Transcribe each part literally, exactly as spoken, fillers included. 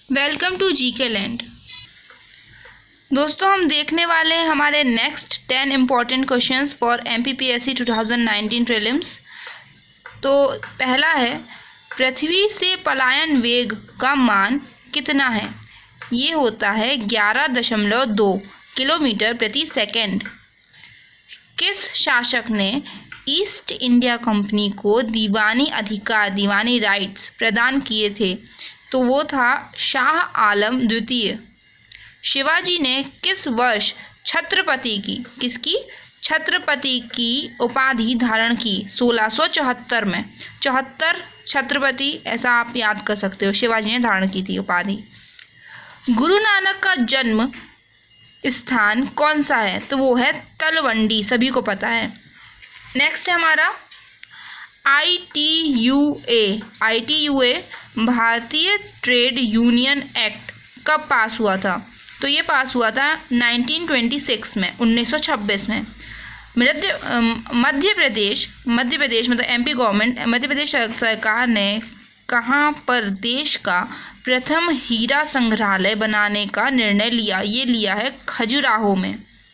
Welcome to GK land. दोस्तों, हम देखने वाले हैं हमारे next ten important questions for MPPSC two thousand nineteen prelims. तो पहला है, पृथ्वी से पलायन वेग का मान कितना है? ये होता है ग्यारह दशमलव दो किलोमीटर प्रति सेकंड। किस शासक ने ईस्ट इंडिया कंपनी को दीवानी अधिकार दीवानी राइट्स प्रदान किए थे? तो वो था शाह आलम द्वितीय। शिवाजी ने किस वर्ष छत्रपति की किसकी छत्रपति की उपाधि धारण की? सोलह सौ चौहत्तर में। चौहत्तर छत्रपति, ऐसा आप याद कर सकते हो, शिवाजी ने धारण की थी उपाधि। गुरु नानक का जन्म स्थान कौन सा है? तो वो है तलवंडी, सभी को पता है। नेक्स्ट है हमारा I T U A. I T U A भारतीय ट्रेड यूनियन एक्ट कब पास हुआ था? तो ये पास हुआ था नाइनटीन ट्वेंटी सिक्स में, उन्नीस सौ छब्बीस में। मध्य मध्य प्रदेश मध्य प्रदेश मतलब एमपी गवर्नमेंट मध्य प्रदेश सरकार ने कहाँ पर देश का प्रथम हीरा संग्रहालय बनाने का निर्णय लिया? ये लिया है खजुराहो में।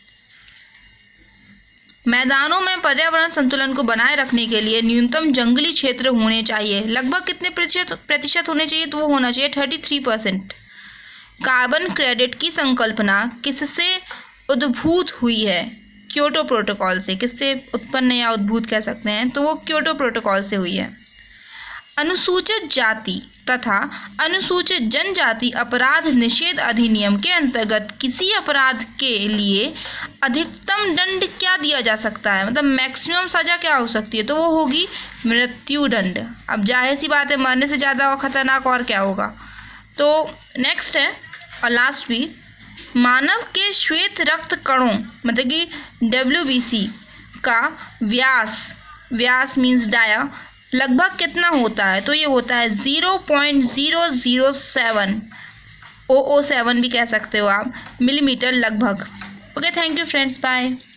मैदानों में पर्यावरण संतुलन को बनाए रखने के लिए न्यूनतम जंगली क्षेत्र होने चाहिए। लगभग कितने प्रतिशत प्रतिशत होने चाहिए? तो वो होना चाहिए thirty three percent. Carbon credit की संकल्पना किससे उद्भूत हुई है? क्योटो प्रोटोकॉल से। किससे उत्पन्न या उद्भूत कह सकते हैं? तो वो क्योटो प्रोटोकॉल से हुई है। अनुसूचित जाति तथा अनुसूचित जनजाति अपराध निषेध अधिनियम के अंतर्गत किसी अपराध के लिए अधिकतम दंड क्या दिया जा सकता है? मतलब मैक्सिमम सजा क्या हो सकती है? तो वो होगी मृत्यु दंड। अब जाहिर सी बात है, मरने से ज़्यादा खतरनाक और क्या होगा। तो नेक्स्ट है और लास्ट भी, मानव के श्वेत रक्त कणों मतलब कि डब्ल्यू बी सी का व्यास व्यास मीन्स डाया लगभग कितना होता है? तो ये होता है zero point zero zero seven, O O seven भी कह सकते हो आप, मिलीमीटर लगभग। Okay, thank you friends, bye.